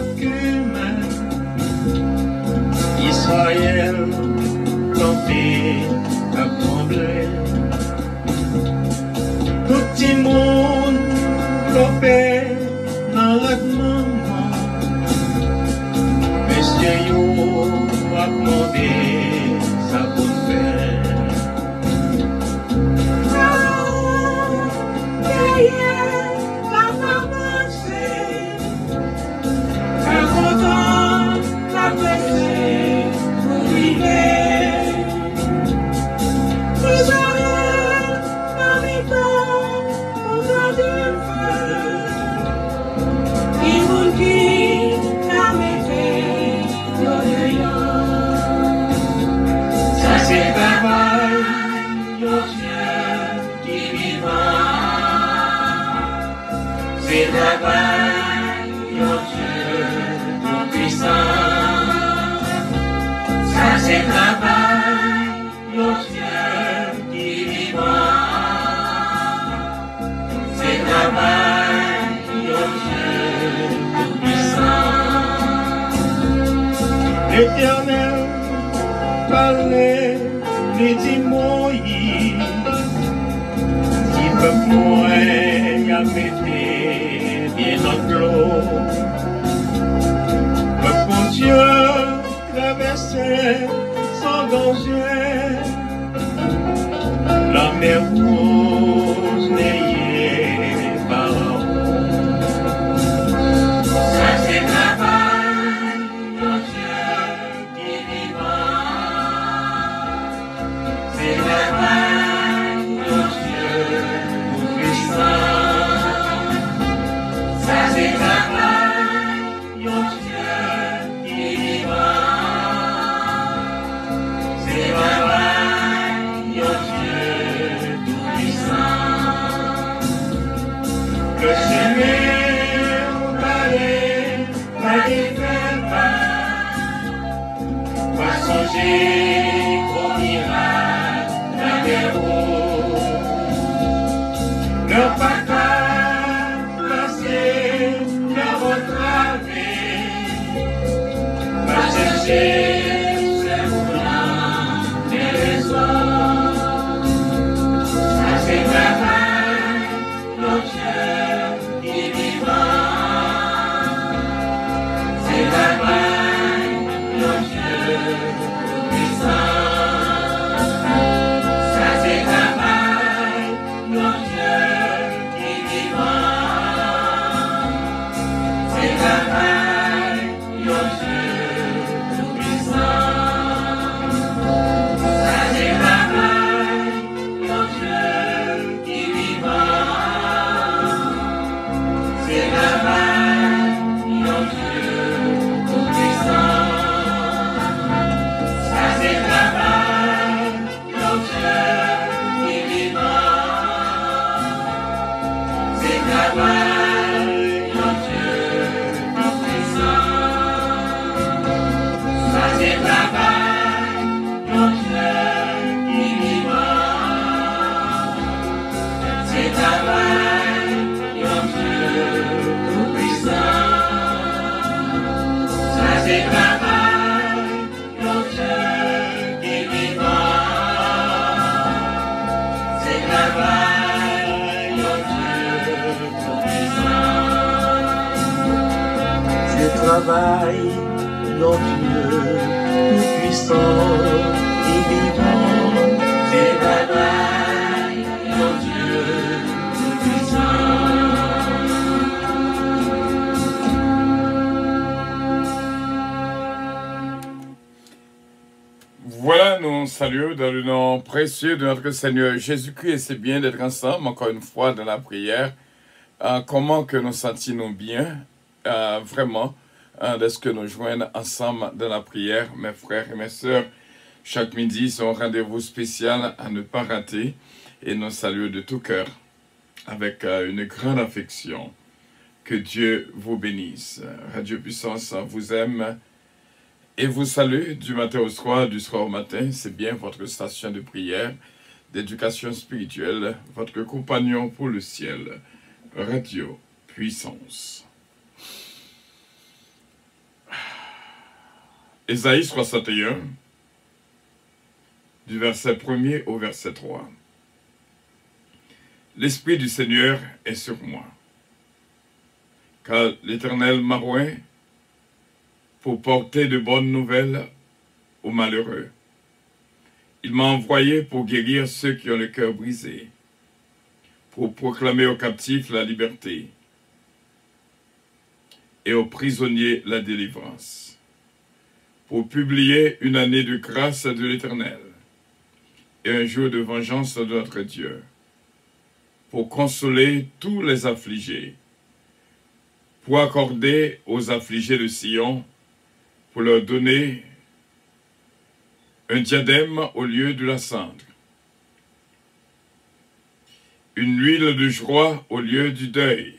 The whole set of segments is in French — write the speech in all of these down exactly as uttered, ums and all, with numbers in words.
chaque humain. Israël, campé, a tremblé. Tout le monde, campé, dans la maman. Messieurs, yo, a demandé sa bonne paix. C'est travail, mon Dieu, mon puissant. Ça c'est travail, mon Dieu qui vivant. C'est travail, mon Dieu tout puissant. L'Éternel parlait, lui dit Moïse, qui peut point à péter bien notre l'eau. Le bon Dieu traversait sans danger la mer rouge n'ayez pas Ça c'est travail, mon Dieu qui vivant. C'est travail, mon Dieu tout puissant. Ça c'est travail, mon Dieu qui vivant. C'est travail, mon Dieu tout puissant. Le Seigneur parlait, Pas défait pas, pas songer au miracle d'un héros. ne pas qu'à placer dans votre vie, Pas chercher ce moulin des raisons. Ça c'est travail, mon Dieu qui vivant. C'est travail, mon Dieu tout puissant. Ça c'est travail, mon Dieu qui vivant. C'est travail, mon Dieu tout puissant. Ça c'est travail, mon Dieu qui vivant. C'est travail, mon Dieu tout puissant. Ça c'est travail, mon Dieu qui vivant. C'est travail, mon Dieu tout puissant. Ça c'est travail, mon Dieu qui vivant. C'est travail, mon Dieu tout puissant. Ça c'est travail, mon Dieu qui vivant. C'est travail, mon Dieu tout puissant. c'est travail, mon Dieu tout-puissant et vivant. C'est travail, mon Dieu tout puissant. Voilà, nous saluons dans le nom précieux de notre Seigneur Jésus-Christ et c'est bien d'être ensemble encore une fois dans la prière. Euh, comment que nous sentons bien, euh, vraiment, euh, de ce que nous joignons ensemble dans la prière, mes frères et mes sœurs. Chaque midi, c'est un rendez-vous spécial à ne pas rater et nous saluons de tout cœur avec euh, une grande affection. Que Dieu vous bénisse. Radio Puissance vous aime et vous salue du matin au soir, du soir au matin. C'est bien votre station de prière, d'éducation spirituelle, votre compagnon pour le ciel. Radio Puissance. Ésaïe soixante et un, du verset premier au verset trois. L'Esprit du Seigneur est sur moi, car l'Éternel m'a oint pour porter de bonnes nouvelles aux malheureux. Il m'a envoyé pour guérir ceux qui ont le cœur brisé, pour proclamer aux captifs la liberté et aux prisonniers la délivrance, pour publier une année de grâce de l'Éternel et un jour de vengeance de notre Dieu, pour consoler tous les affligés, pour accorder aux affligés de Sion, pour leur donner un diadème au lieu de la cendre, une huile de joie au lieu du deuil,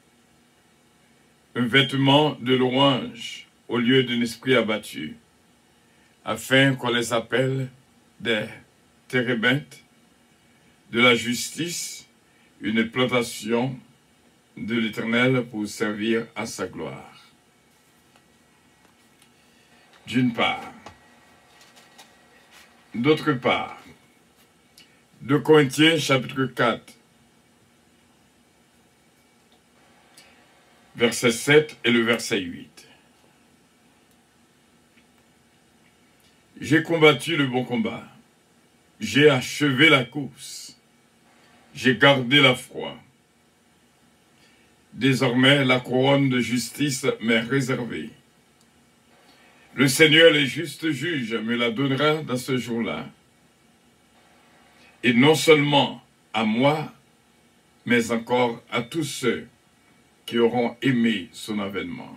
un vêtement de louange au lieu d'un esprit abattu, afin qu'on les appelle des térébintes de la justice, une plantation de l'Éternel pour servir à sa gloire. D'une part. D'autre part, deux Corinthiens chapitre quatre, verset sept et le verset huit. J'ai combattu le bon combat, j'ai achevé la course, j'ai gardé la foi. Désormais, la couronne de justice m'est réservée. Le Seigneur, le juste juge, me la donnera dans ce jour-là. Et non seulement à moi, mais encore à tous ceux qui auront aimé son avènement.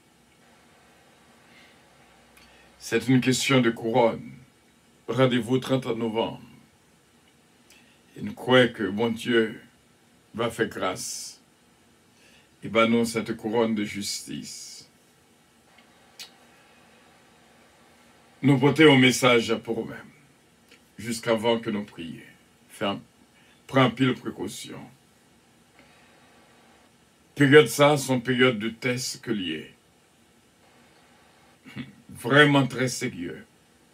C'est une question de couronne. Rendez-vous trente novembre. Et nous croyons que bon Dieu va faire grâce et va nous cette couronne de justice. Nous portons un message pour eux-mêmes, jusqu'avant que nous prions. Prends pile précaution. Période ça, sont périodes de tests que liés. Vraiment très sérieux.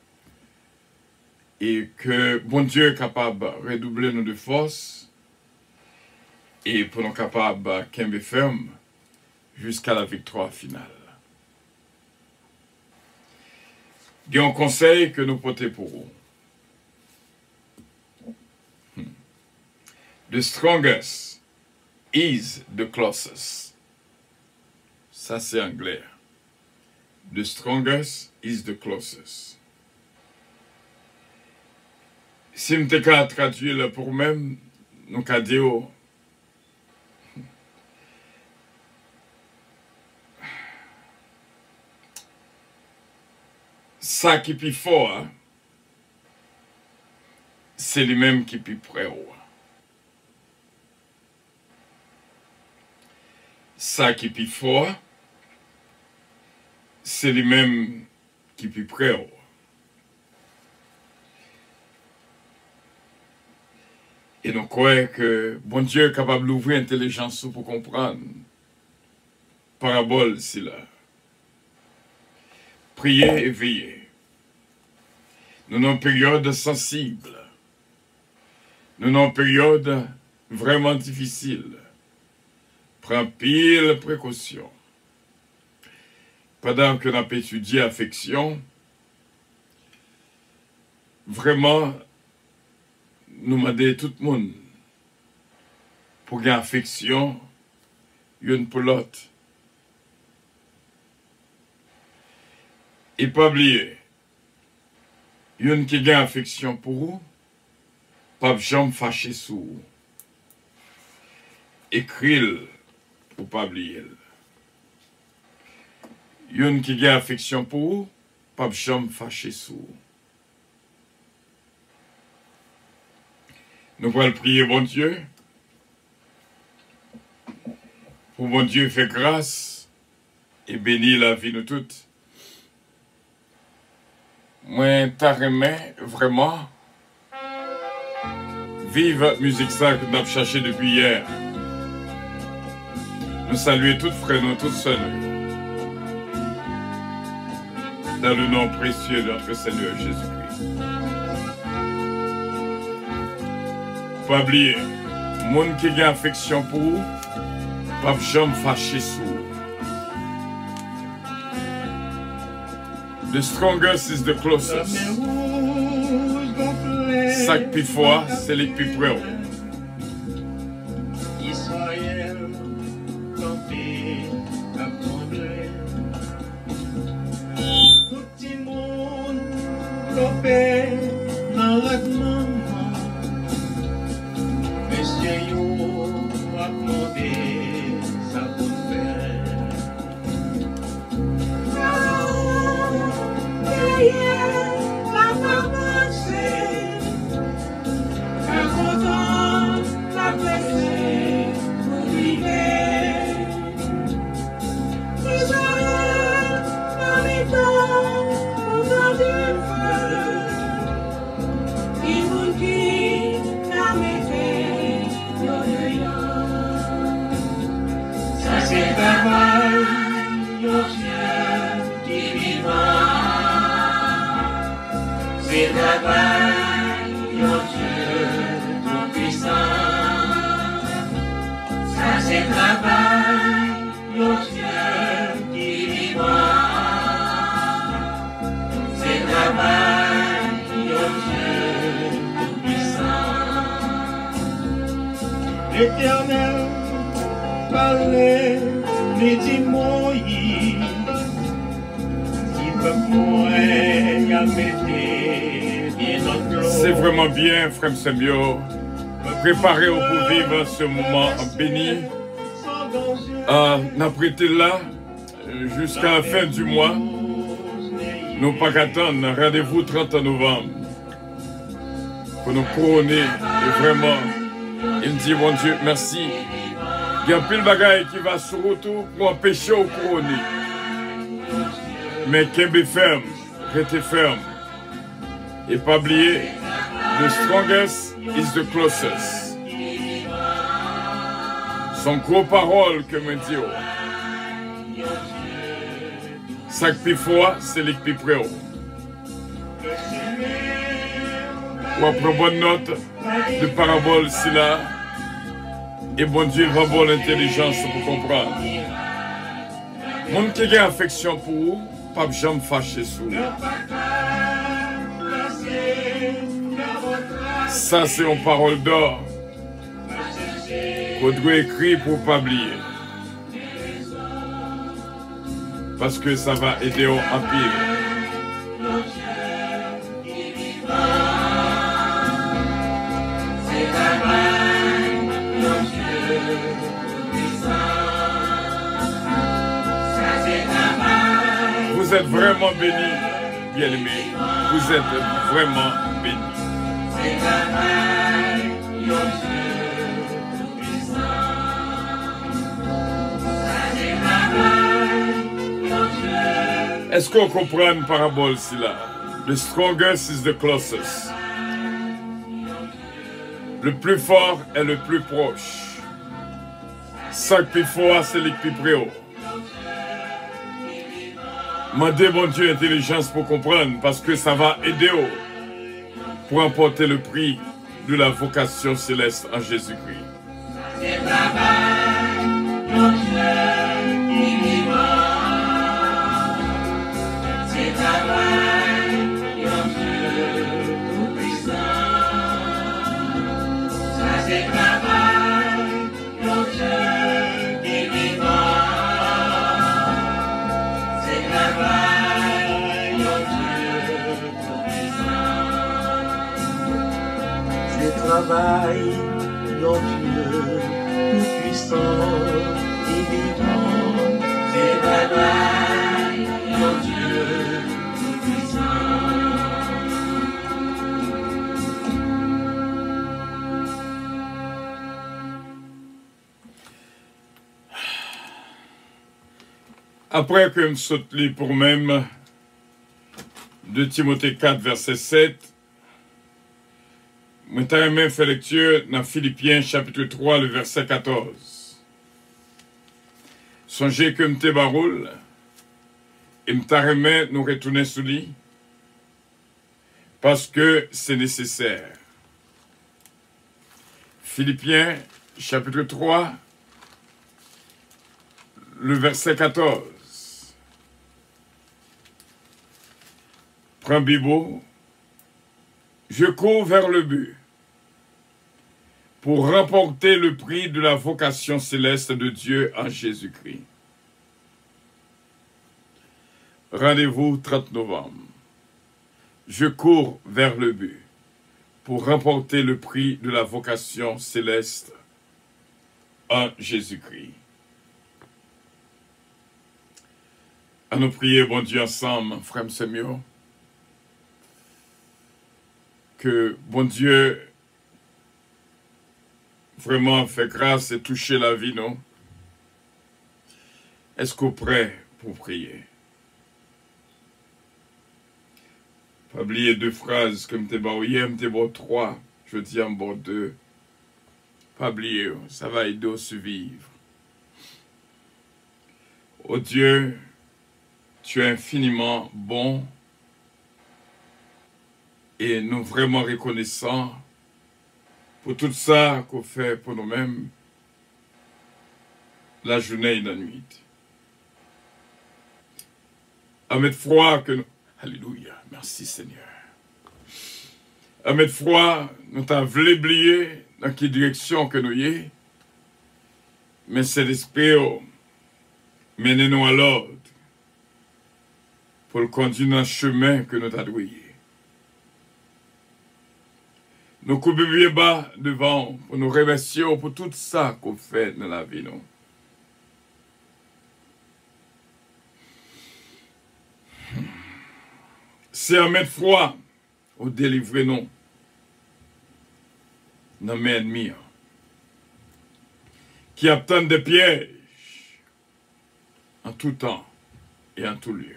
Et que bon Dieu est capable de redoubler nos de force et pour nous capables de camper ferme jusqu'à la victoire finale. Il y a un conseil que nous portons pour vous. The strongest is the closest. Ça, c'est anglais. The strongest is the closest. Si je me traduire pour même, nous avons dit, ça qui est plus fort, c'est lui-même qui est plus près. Ça qui est plus fort, c'est lui-même qui est plus près. Et nous croyons que bon Dieu est capable d'ouvrir l'intelligence pour comprendre. Parabole, c'est là. Priez et veillez. Nous avons une période sensible. Nous avons une période vraiment difficile. Prends pile précaution. Pendant que nous avons étudié l'affection, vraiment, nous demandons tout le monde pour qu'il y ait affection, une pour l'autre. Et pas oublier, une qui a affection pour vous, pas jamais fâché sur vous. Écris-le pour pas oublier. Une qui a affection pour vous, pas jamais fâché sur vous. Nous allons prier bon Dieu, pour bon Dieu faire grâce et bénir la vie de toutes. Moi, t'as remis vraiment vive musique ça que nous avons cherché depuis hier. Nous saluons toutes frères, nous toutes sœurs. dans le nom précieux de notre Seigneur Jésus-Christ. Pas oublier, monde qui a affection pour vous, pas jamais fâché sur vous. The strongest is the closest. Sac plus fort, c'est les plus près. Israël, campé, a tremblé. Tout le monde, campé, dans la maman. Monsieur Yo a demandé sa bonne paix. La commencé, la content, la blessée, pour vivre. Israël, dans les temps, autour du feu, il vous dit, la mété, ça c'est travail, yo Dieu qui vivant. C'est travail, yo Dieu tout-puissant. Ça c'est travail, yo Dieu qui vivant. C'est travail, yo Dieu tout-puissant. L'Éternel parlait, les dit Moïse. C'est vraiment bien, frère Samuel. Préparez-vous pour vivre ce moment béni. Euh, N'après là, jusqu'à la fin du mois, nous pas qu'attendre. Rendez-vous trente novembre pour nous couronner. Et vraiment, il me dit, mon Dieu, merci. Il y a un pile de bagaille qui va sur retour pour empêcher au couronner. Mais Kembe ferme, restez ferme. Et pas oublier, the strongest is the closest. Son gros parole que me dit. Ça qui fort, c'est les plus près. Ou après bonne note de parabole si là. Et bon Dieu va avoir l'intelligence pour comprendre. Mon qui a affection pour vous, pas jamais fâché sur vous. Ça, c'est une parole d'or. Qu'on doit écrire pour ne pas oublier. Parce que ça va aider au empire. Vous êtes vraiment bénis, bien-aimés. Vous êtes vraiment bénis. Est-ce qu'on comprend une parabole ici là? The strongest is the closest. Le plus fort est le plus proche. Ça qui est fort, c'est le plus près haut. Mandez mon Dieu intelligence pour comprendre, parce que ça va aider pour emporter le prix de la vocation céleste en Jésus-Christ. Travail, non Dieu, tout-puissant et vivant. C'est travail, non Dieu, tout-puissant. Après que je saute pour même de Timothée quatre, verset sept, je vais faire lecture dans Philippiens chapitre trois, le verset quatorze. Songez que m'te baroul, Et m'tarremet nous retourner sous lui. Parce que c'est nécessaire. Philippiens, chapitre trois, le verset quatorze. Prends Bibo. Je cours vers le but pour remporter le prix de la vocation céleste de Dieu en Jésus-Christ. Rendez-vous trente novembre. Je cours vers le but pour remporter le prix de la vocation céleste en Jésus-Christ. À nous prier, bon Dieu, ensemble, frère Samuel, que bon Dieu vraiment fait grâce et toucher la vie, non? Est-ce qu'on est prêt pour prier? Pas oublier deux phrases comme t'es bon hier, t'es bon trois, je dis en bon deux. Pas oublier, ça va aider à survivre. Oh Dieu, tu es infiniment bon et nous vraiment reconnaissants pour tout ça qu'on fait pour nous-mêmes la journée et la nuit. À mettre froid que nous... Alléluia, merci Seigneur. À mettre froid, nous t'avons voulu oublier dans quelle direction que nous y est, mais c'est l'esprit menez-nous à l'ordre pour le conduire dans le chemin que nous t'avons doué. Nous coupons bien bas devant pour nous remercier pour tout ça qu'on fait dans la vie. Non? C'est un mettre froid au délivrer nous dans mes ennemis qui attendent des pièges en tout temps et en tout lieu.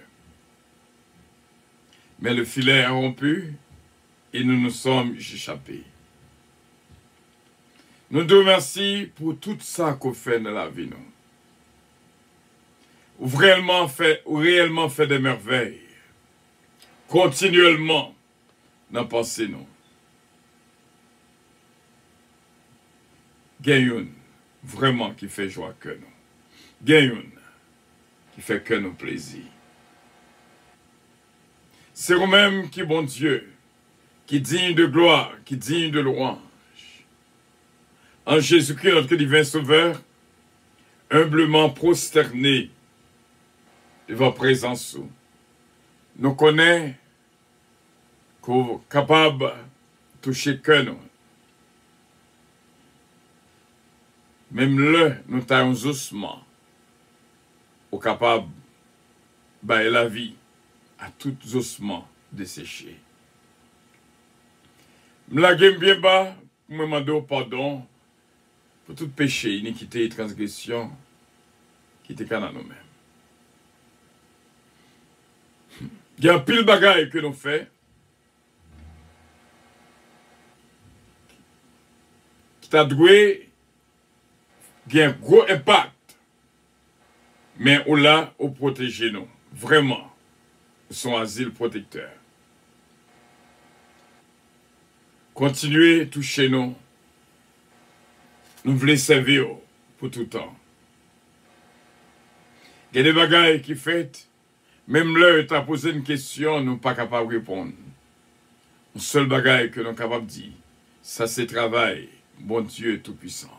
Mais le filet est rompu et nous nous sommes échappés. Nous te remercions pour tout ça qu'on fait dans la vie. Nous. Ou réellement fait, ou réellement fait des merveilles. Continuellement dans pensée nous. Gagne vraiment qui fait joie que nous. Gagne qui fait que nous plaisir. C'est vous-même qui bon Dieu, qui digne de gloire, qui digne de louange. En Jésus-Christ, notre divin Sauveur, humblement prosterné devant présence. Nous connaissons qu'on est capable de toucher que nous. Même là, nous avons un ossements, nous sommes capables de la vie à tout ossements desséchés. Je me bien bas pour me demander pardon pour tout péché, iniquité et transgression qui étaient dans nous-mêmes. Il y a un pile de bagailles que nous faisons qui t'a doué, qui a un gros impact, mais on l'a au protéger nous, vraiment, son asile protecteur. Continuez à toucher nous, nous voulons servir pour tout temps. Il y a des bagailles qui fait. Même là, tu as posé une question, nous ne sommes pas capables de répondre. Le seul bagage que nous sommes capables de dire, ça c'est travail, bon Dieu Tout-Puissant.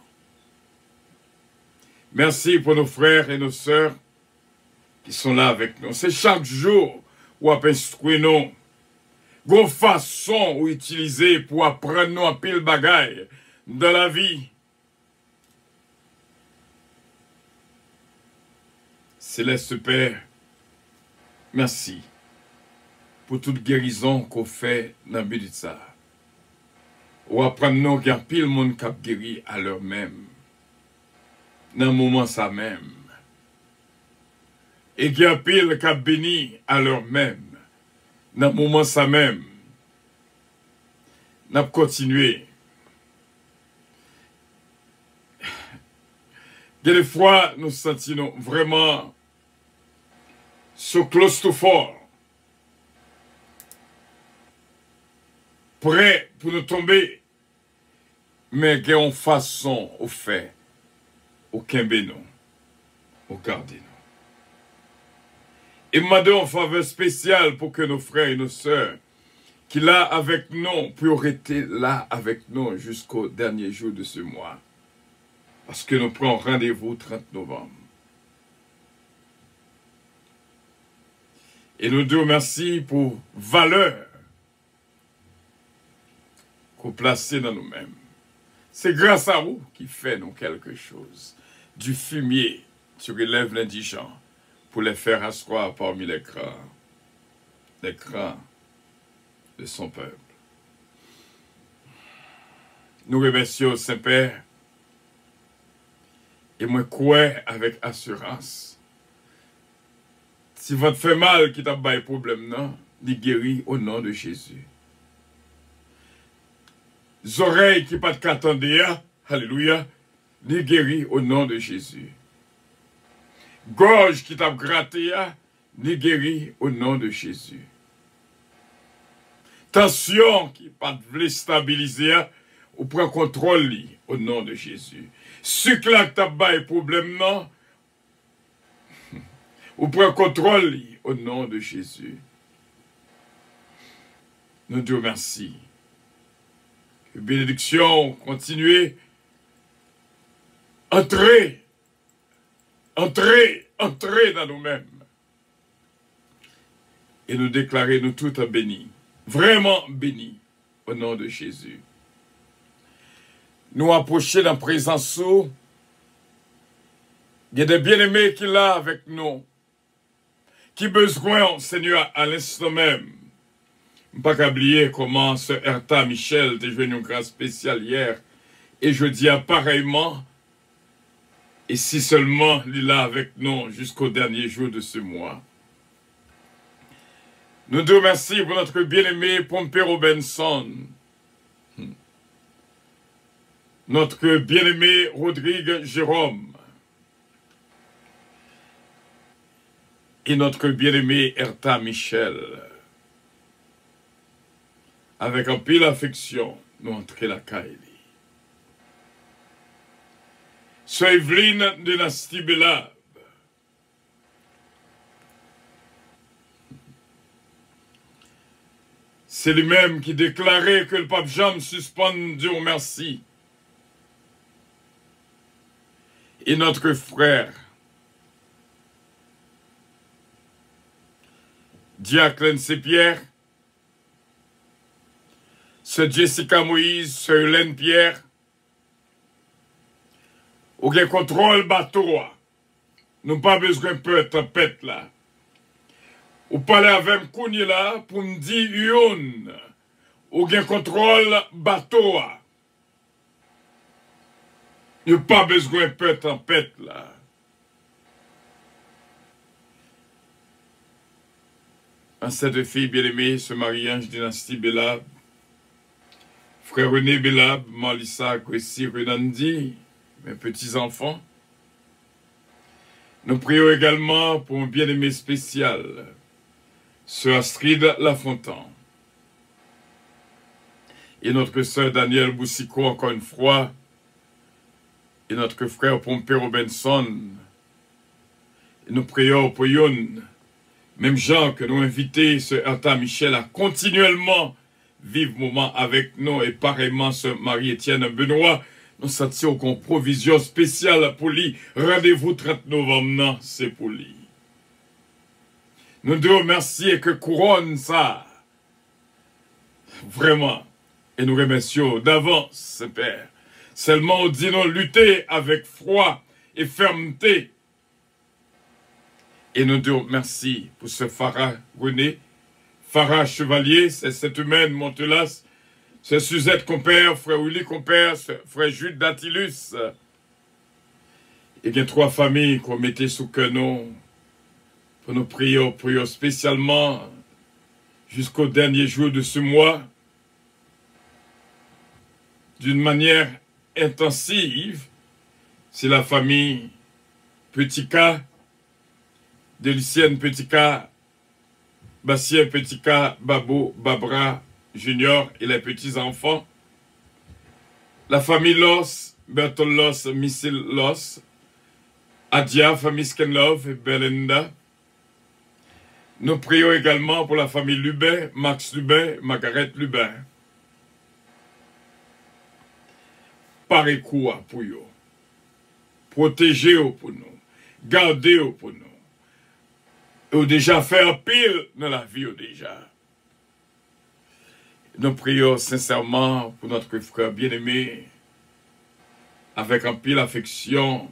Merci pour nos frères et nos sœurs qui sont là avec nous. C'est chaque jour où on instruit nous. Une façon où utiliser pour apprendre nous un pile bagaille dans la vie. Céleste Père, merci pour toute guérison qu'on fait dans le but de ça. Ou apprendre nous qu'il y a pile monde qui a guéri à leur même. Dans le moment ça même. Et qu'il y a pile qui a béni à leur même. Dans le moment ça même. Nous avons continué. Des fois, nous sentons vraiment so close to fall, prêt pour nous tomber, mais qui ont façon au fait, aucun bénon, au garder nous. Et demandons en faveur spéciale pour que nos frères et nos sœurs, qui là avec nous, puissent rester là avec nous jusqu'au dernier jour de ce mois. Parce que nous prenons rendez-vous trente novembre. Et nous disons merci pour valeur qu'on place dans nous-mêmes. C'est grâce à vous qui fait nous quelque chose. Du fumier, tu relèves l'indigent pour les faire asseoir parmi les crans, les crans de son peuple. Nous remercions Saint-Père et moi crois avec assurance. Si votre fait mal qui t'a baillé problème, non, ni guéri au nom de Jésus. Les oreilles qui pas de qu'attendre, alléluia, ni guéri au nom de Jésus. Gorge qui t'a gratté, ni guéri au nom de Jésus. Tension qui pas de stabiliser, ou prend contrôle au nom de Jésus. Sucre là que t'as baillé problème, non, ou prend contrôle au nom de Jésus. Nous Dieu merci. Que bénédiction continue. Entrez, entrez, entrez dans nous-mêmes. Et nous déclarer nous tous bénis. Vraiment bénis au nom de Jésus. Nous approcher dans la présence où il y a des bien-aimés qui sont là avec nous. Qui besoin, Seigneur, à l'instant même. Je ne peux pas oublier comment ce Herta Michel est venu une grâce spéciale hier. Et je dis pareillement, et si seulement il est là avec nous jusqu'au dernier jour de ce mois. Nous te remercions pour notre bien-aimé Pompey Robinson. Notre bien-aimé Rodrigue Jérôme. Et notre bien-aimé Herta Michel. Avec un pile affection, nous entrons la caille. Sœur Evelyne Dynastie Belab. C'est lui-même qui déclarait que le pape Jean suspend Dieu merci. Et notre frère, Diaclène Pierre, ce Jessica Moïse, ce Hélène Pierre, ou qui contrôle bateau, nous pas besoin de peu de tempête là. Ou parler avec Kouni là pour me dire yon, ou qui contrôle bateau. Nous pas besoin de peu de tempête là. En cette fille bien-aimée, ce mariage dynastie Belab, frère René Belab, Malissa, Kwesi, Renandi, mes petits-enfants. Nous prions également pour un bien-aimé spécial, sœur Astrid Lafontaine. Et notre sœur Danielle Boussicot, encore une fois, et notre frère Pompey Robinson. Et nous prions pour Yon, même gens que nous invitons, ce Herta Michel, à continuellement vivre moment avec nous, et pareillement ce Marie-Étienne Benoît, nous sentions qu'on provision spéciale pour lui. Rendez-vous trente novembre, non, c'est pour lui. Nous devons remercier que couronne ça. Vraiment. Et nous remercions d'avance, Père. Seulement, dit nous lutter avec froid et fermeté. Et nous disons merci pour ce Farah René, Farah Chevalier, c'est cette humaine Montelas, c'est Suzette Compère, frère Willy Compère, frère Jude Datilus. Et il y a trois familles qu'on mettait sous canon pour nous prier, prions spécialement jusqu'au dernier jour de ce mois, d'une manière intensive. C'est la famille Petit K, de Lucienne Petit-Cas, Bastien Petit-Cas, Babo, Babra, Junior et les petits-enfants. La famille Loss, Bertol Loss, Missile Loss, Adia, famille Skenlove et Belinda. Nous prions également pour la famille Lubin, Max Lubin, Margaret Lubin. Parez quoi pour eux. Protégez-vous pour nous. Gardez-vous pour nous. Ou déjà faire pile dans la vie ou déjà. Nous prions sincèrement pour notre frère bien-aimé, avec un pile affection,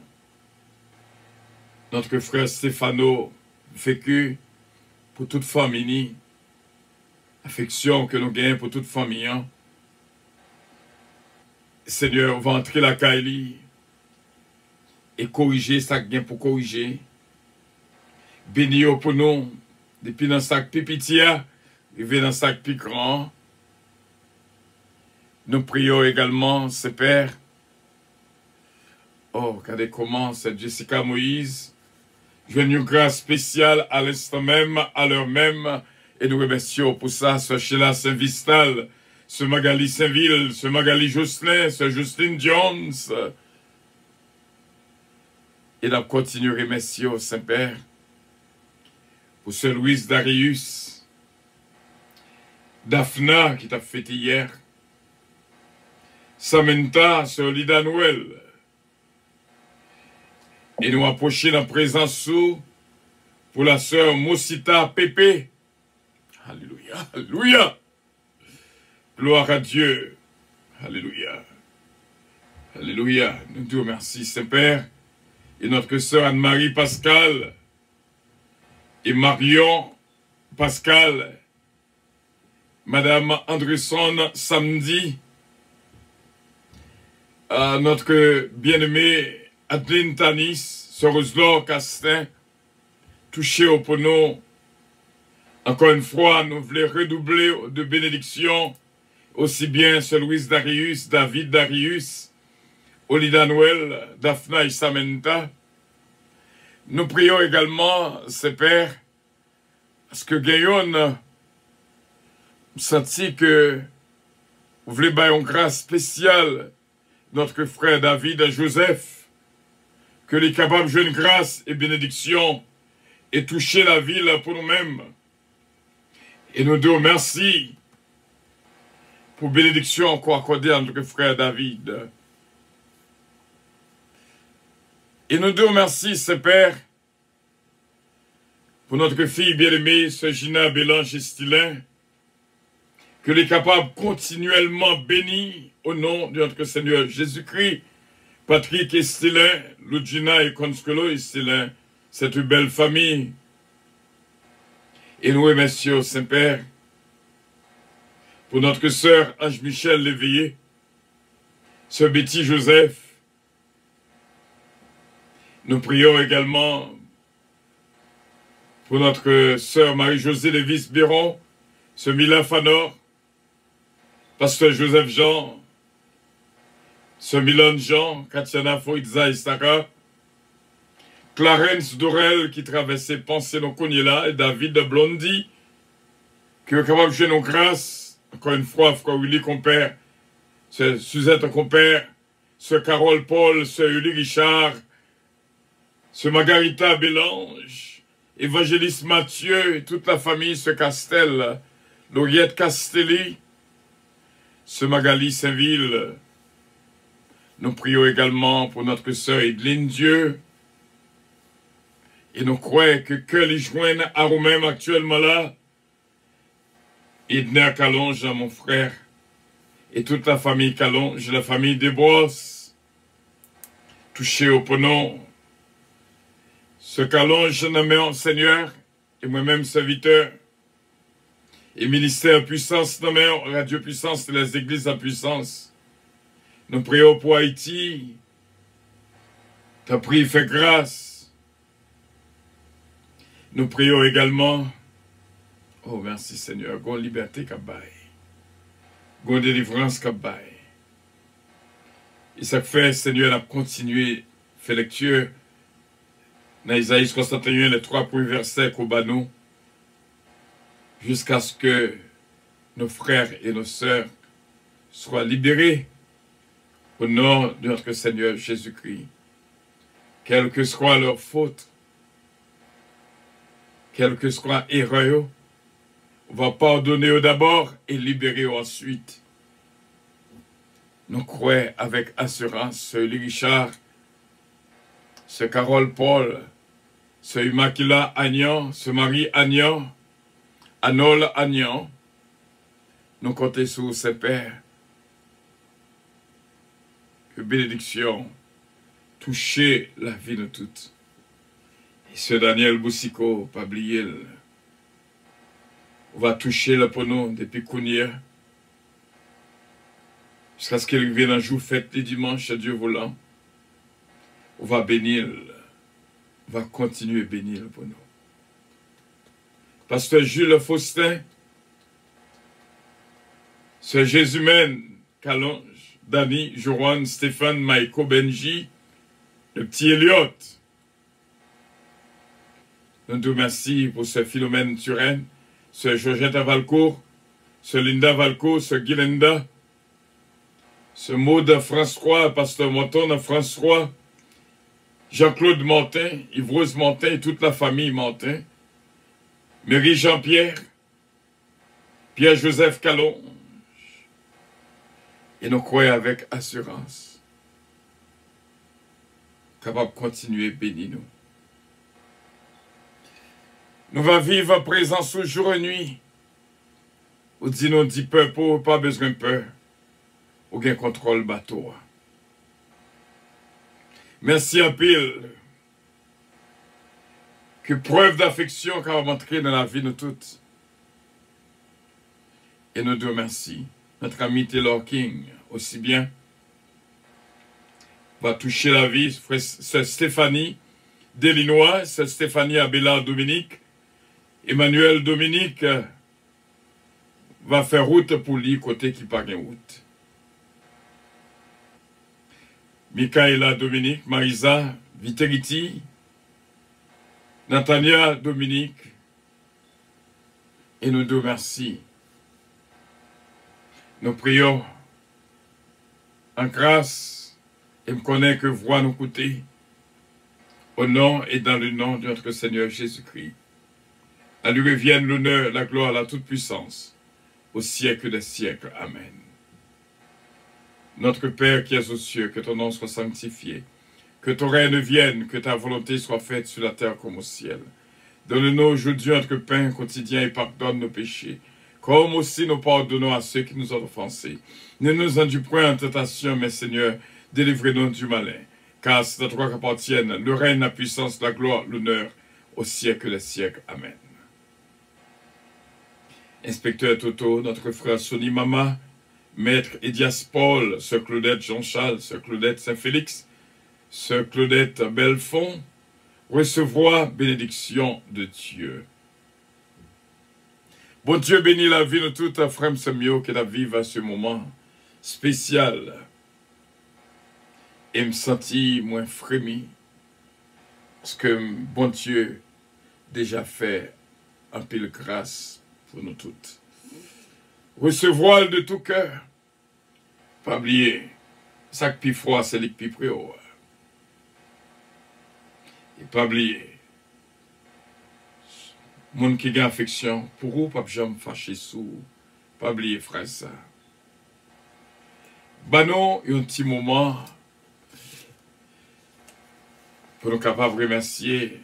notre frère Stéphano vécu pour toute famille, affection que nous gagnons pour toute famille. Hein. Seigneur, on va entrer la Kaili et corriger ça qui pour corriger. Bénis pour nous, depuis dans sac pipitia, et dans sac plus grand. Nous prions également, ce Père. Oh, regardez comment cette Jessica Moïse. Je une grâce spéciale à l'instant même, à l'heure même. Et nous remercions pour ça, ce Sheila Saint-Vistal, ce Magali Saint-Ville, ce Magali Jocelyn, ce Justine Jones. Et nous continuons à remercier au Saint-Père pour ce Louis Darius, Daphna qui t'a fêté hier, Samantha, ce Lida Noël. Et nous approcher la présence sous pour la sœur Mosita Pépé. Alléluia, alléluia. Gloire à Dieu. Alléluia. Alléluia. Nous te remercions, Saint-Père. Et notre sœur Anne-Marie Pascal. Et Marion Pascal. Madame Andresson samedi. À notre bien-aimé Adeline Tanis, sœur Roselor Castin. Touché au pono. Encore une fois, nous voulons redoubler de bénédictions, aussi bien ce Louis Darius, David Darius, Olida Noël, Daphna et Samantha. Nous prions également, ces pères, parce que Gayon senti que vous voulez bailler une grâce spéciale notre frère David et Joseph, que les capables de jouer une grâce et bénédiction et toucher la ville pour nous-mêmes. Et nous disons merci pour bénédiction encore accordée à notre frère David. Et nous disons merci, ce Père, pour notre fille bien-aimée, ce Gina Bélange et Stylin, que les capables continuellement bénis au nom de notre Seigneur Jésus-Christ, Patrick et Stylin, Ludgina et Consuelo et Stylin, cette belle famille. Et nous remercions, Saint-Père, pour notre sœur Ange-Michel Léveillé, ce Betty Joseph. Nous prions également pour notre sœur Marie-Josée Lévis-Biron, ce Mila Fanor, pasteur Joseph Jean, ce Milan Jean, Katiana Foïdza et Sarah, Clarence Dorel qui traversait Pensée nos là et David Blondie, qui est capable de jouer nos grâces, encore une fois, frère Willy compère, ce Suzette compère, ce Carole Paul, ce Uli Richard, ce Margarita Bélange, Évangéliste Mathieu, et toute la famille, ce Castel, Lauriette Castelli, ce Magali Saint-Ville. Nous prions également pour notre sœur Edline Dieu. Et nous croyons que que les joignent à nous-mêmes actuellement là, Edna Calonge, mon frère, et toute la famille Calonge, la famille Desbrosses, touchés au ponon. Ce Calonge nommé en Seigneur, et moi-même serviteur, et ministère puissance nommé en Radio Puissance de les églises à puissance. Nous prions pour Haïti. Ta prière fait grâce. Nous prions également. Oh, merci Seigneur. Gon liberté kabaye. Gon délivrance kabaye. Et ça fait, Seigneur, à continuer, fait lecture dans Isaïe soixante et un, les trois premiers versets qu'au banou, jusqu'à ce que nos frères et nos sœurs soient libérés au nom de notre Seigneur Jésus-Christ. Quelle que soit leur faute, quelle que soit erreur, on va pardonner d'abord et libérer ensuite. Nous croyons avec assurance, ce Richard, ce Carole Paul, ce Immaculata Agnan, ce Marie Agnan, Anole Agnan, nous comptons sur ces pères. Que bénédiction toucher la vie de toutes. Et ce Daniel Boussico, pas oublier, on va toucher le pono depuis Kounia, jusqu'à ce qu'il vienne un jour fête les dimanches à Dieu volant. On va bénir, on va continuer à bénir le pono. Pasteur Jules Faustin, ce Jésus-mène, Calonge, Dani, Joran, Stéphane, Maïko, Benji, le petit Elliot. Nous nous remercions pour ce Philomène Turenne, ce Georgette Valcourt, ce Linda Valcourt, ce Guilenda, ce Maud François, Pasteur Monton François, Jean-Claude Montin, Yves-Rose Montin et toute la famille Montin, Marie Jean-Pierre, Pierre-Joseph Calonge. Et nous croyons avec assurance, capable de continuer à bénir nous. Nous va vivre en présence au jour et nuit. Ou dit nous dit peur pour pas besoin de peur. Ou bien contrôle bateau. Merci à pile. Que preuve d'affection qu'a montré dans la vie de toutes. Et nous deux merci. Notre ami Taylor King, aussi bien, va toucher la vie. C'est Stéphanie Delinois, c'est Stéphanie Abélard Dominique. Emmanuel Dominique va faire route pour lui, côté qui part en route. Michaela Dominique, Marisa Viteriti, Natania Dominique, et nous deux merci. Nous prions en grâce et me connaît que voix nous coûter au nom et dans le nom de notre Seigneur Jésus-Christ. À lui revienne l'honneur, la gloire, la toute-puissance au siècle des siècles. Amen. Notre Père qui es aux cieux, que ton nom soit sanctifié, que ton règne vienne, que ta volonté soit faite sur la terre comme au ciel. Donne-nous aujourd'hui notre pain quotidien et pardonne nos péchés, comme aussi nous pardonnons à ceux qui nous ont offensés. Ne nous induis point en tentation, mais Seigneur, délivrez-nous du malin. Car c'est à toi qu'appartiennent le règne, la puissance, la gloire, l'honneur, au siècle des siècles. Amen. Inspecteur Toto, notre frère Sonny Mama, Maître Edias Paul, Sœur Claudette Jean-Charles, Sœur Claudette Saint-Félix, Sœur Claudette Belfond, recevoir bénédiction de Dieu. Bon Dieu bénit la vie de tout frère Samuel qui la vive à ce moment spécial. Et me sentir moins frémi. Parce que bon Dieu déjà fait un pile grâce pour nous toutes. Recevoir de tout cœur. Pas oublier, ça qui froid, c'est les qui préau. Et pas oublier, monde qui a affection, pour vous, pas jamais fâché sous, pas oublier, frère, ça. Bah non, il y a un petit moment pour nous capables de remercier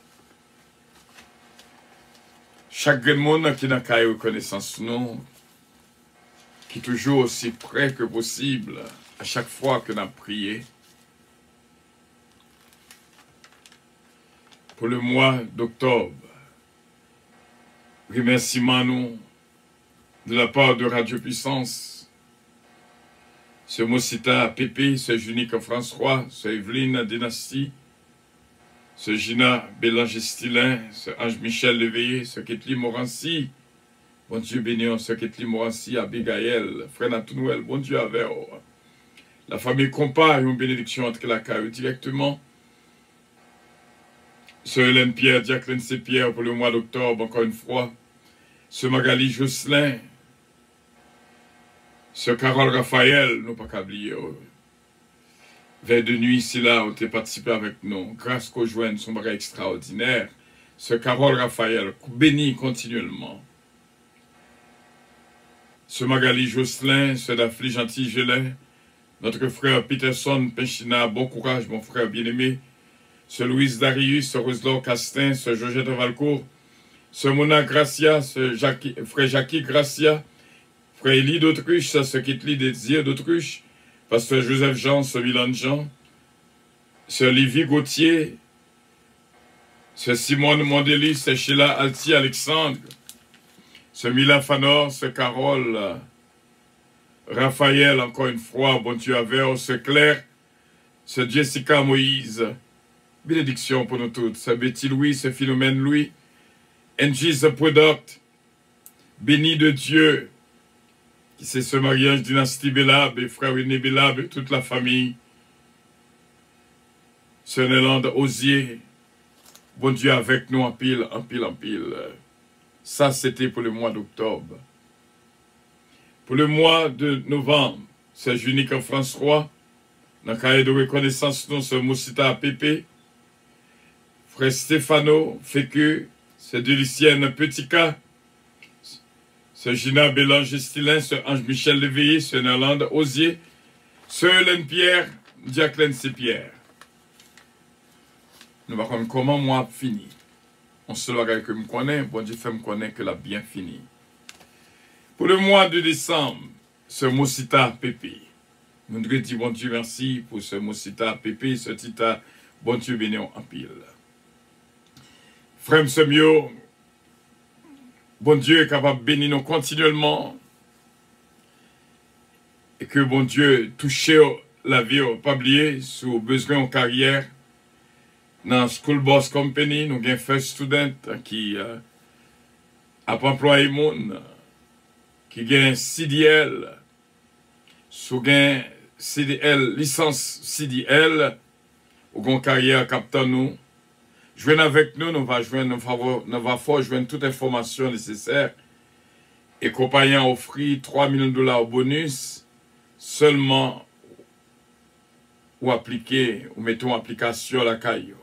chaque monde qui n'a qu'à reconnaissance nous, qui est toujours aussi près que possible à chaque fois que nous avons prié. Pour le mois d'octobre, remerciements nous de la part de Radio Puissance, ce Moussita Pépé, ce Junique François, ce Evelyne Dynastie, ce Gina Bélanger-Stilin, ce Ange-Michel Léveillé, ce Ketli Morancy, bon Dieu béni, ce Ketli Morancy, Abigail, frère Natunouel, bon Dieu avec la famille Compa, une bénédiction entre la caille directement. Sœur Hélène Pierre, Jacqueline C. Pierre pour le mois d'octobre, encore une fois. Sœur Magali Jocelyn. Sœur Carole Raphaël, nous pas qu'à oublier. Veille de nuit, ici là, où tu participé avec nous. Grâce qu'au joint, son bagage extraordinaire. Sœur Carole Raphaël, béni continuellement. Sœur Magali Jocelyn, Sœur Daphne Gentil-Gelais. Notre frère Peterson Penchina, bon courage, mon frère bien-aimé. Sœur Louise Darius, Sœur Roselor Castin, Sœur Georgette Valcourt. Sœur Mona Gracia, Sœur Jackie, frère Jackie Gracia. Frère Élie d'Autruche, Sœur Kitli Désir d'Autruche. Pasteur Joseph Jean, Sœur Milan Jean. Sœur Livy Gauthier. Sœur Simone Mondeli, Sœur Sheila Alti Alexandre. Sœur Mila Fanor, Sœur Carole. Raphaël, encore une fois, bon Dieu avec, Sœur Claire, Sœur Jessica Moïse, bénédiction pour nous toutes, Sœur Betty Louis, Sœur Philomène Louis, Angie The Product, béni de Dieu, qui c'est ce mariage dynastie Bélab, et frère René Bélab, et toute la famille, Sœur Nélande Osier, bon Dieu avec nous en pile, en pile, en pile. Ça, c'était pour le mois d'octobre. Pour le mois de novembre, c'est Junique François, dans le cahier de reconnaissance, nous sommes Moussita Pépé, frère Stéphano Fécu, c'est Delicienne Petit-Cas, c'est Gina Bélange Estilin, c'est Ange-Michel Léveillé, c'est Nolande Osier, c'est Hélène Pierre, Jacqueline C. Pierre. Nous allons comment moi fini. On se le que me connaît, bon Dieu fait me connaître que l'a bien fini. Pour le mois de décembre, ce Moussita Pépé. Nous devons dire bon Dieu merci pour ce Moussita Pépé, ce Tita, bon Dieu béni en pile. Frère Semio, bon Dieu est capable de bénir nous continuellement. Et que bon Dieu touche la vie, pas oublier, sur besoin en carrière. Dans School Boss Company, nous avons un first student qui euh, a employé monde. Qui gagne C D L, sous gagne C D L, licence C D L, ou gagne carrière captant nous. Joignez avec nous, nous va joindre, nous va faire joindre toute information nécessaire. Et compagnie offre trois millions de dollars au bonus, seulement ou appliquer, ou mettons application à la caillou.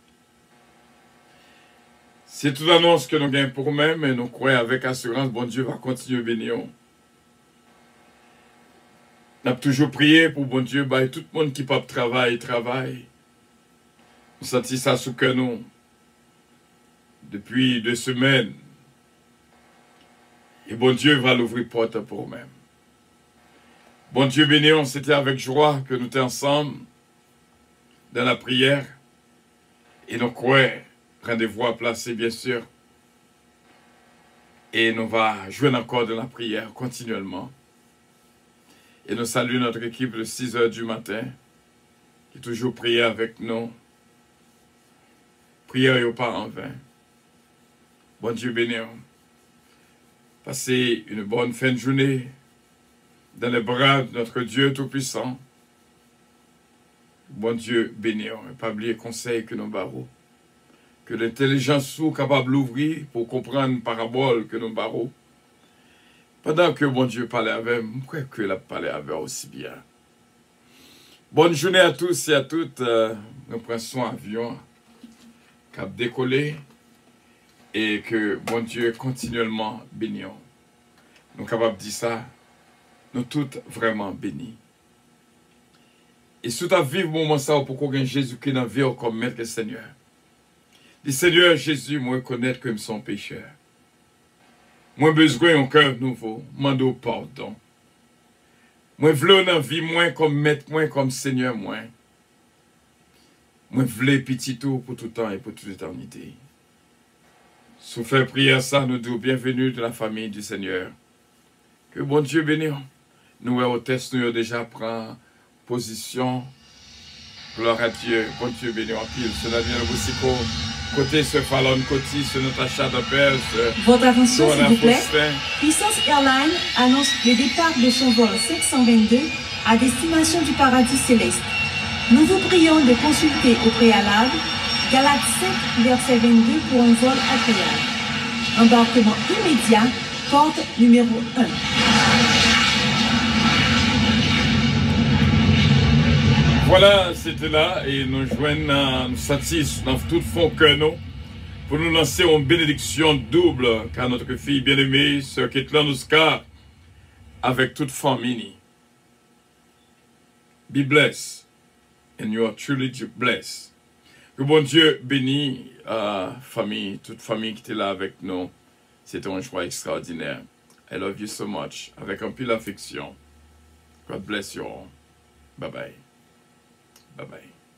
C'est toute annonce que nous gagnons pour nous-mêmes et nous croyons avec assurance, bon Dieu va continuer à bénir. Nous avons toujours prié pour bon Dieu, bah, tout le monde qui peut travailler, travaille. Nous sentons ça sous que nous. Depuis deux semaines. Et bon Dieu va l'ouvrir porte pour nous-mêmes. Bon Dieu béni, c'était avec joie que nous étions ensemble dans la prière. Et nous croyons. Rendez-vous à placer, bien sûr. Et nous va jouer encore de la prière continuellement. Et nous saluons notre équipe de six heures du matin, qui toujours prie avec nous. Prière et pas en vain. Bon Dieu béni. Passez une bonne fin de journée dans les bras de notre Dieu Tout-Puissant. Bon Dieu béni. Et pas oublier conseil que nous barreaux. Que l'intelligence soit capable d'ouvrir pour comprendre une parabole que nous barreaux. Pendant que bon Dieu parlait avec moi, je crois que il a parlé avec aussi bien. Bonne journée à tous et à toutes. Euh, nous prenons soin avion qui a décollé et que bon Dieu continuellement bénisse. Nous sommes capables de dire ça. Nous tous vraiment bénis. Et si tu as vécu moment ça pour qu'on ait Jésus-Christ dans la vie comme maître et Seigneur. Dis Seigneur Jésus, moi reconnaître que je suis pécheur. Moi besoin d'un cœur nouveau, mando pardon. Moi veux dans vie moins comme maître, moins comme Seigneur, moins. Moi veux petit tout pour tout temps et pour toute éternité. Sous faire prière ça, nous disons bienvenue de la famille du Seigneur. Que bon Dieu bénisse. Nous, hôtesse, nous avons déjà pris position. Gloire à Dieu. Bon Dieu bénisse en pile. C'est la dernière Boussico. Côté ce Fallon Côté, ce Natacha d'Appel. Votre attention, s'il vous plaît. Puissance Airlines annonce le départ de son vol cinq cent vingt-deux à destination du paradis céleste. Nous vous prions de consulter au préalable Galates sept, verset vingt-deux pour un vol agréable. Embarquement immédiat, porte numéro un. Voilà, c'était là et nous joignons, nous satisfaisons dans tout fond que nous pour nous lancer en bénédiction double car notre fille bien-aimée, sœur Ketlanuska, avec toute famille. Be blessed and you are truly blessed. Que bon Dieu bénisse la uh, famille, toute famille qui était là avec nous. C'était un choix extraordinaire. I love you so much. Avec un peu d'affection. God bless you all. Bye bye. Bye bye.